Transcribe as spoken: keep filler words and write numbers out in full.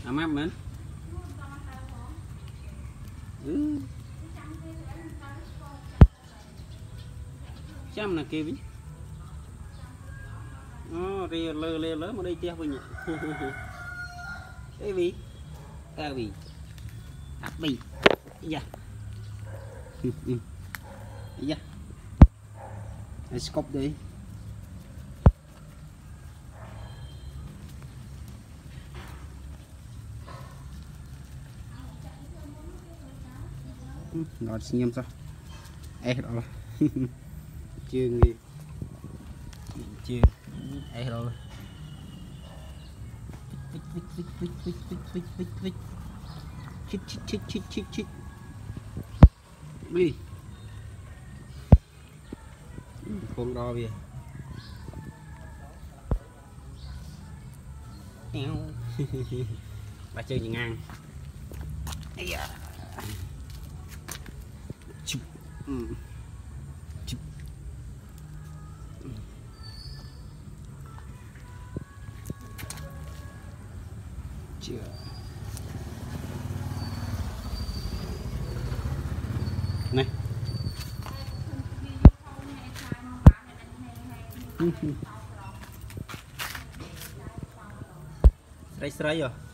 à map mình ừ. Chăm là kia bí nó ria lơ lơ lớn ở đây che với nhỉ cái gì cái gì áp bị dạ dạ scope đi nó xem sao ê đó chưa nghe chưa ê rồi chích chích chích chích chích chích đi con đo về bà chơi gì ngang ấy da chụp chụp chưa này sấy sấy rồi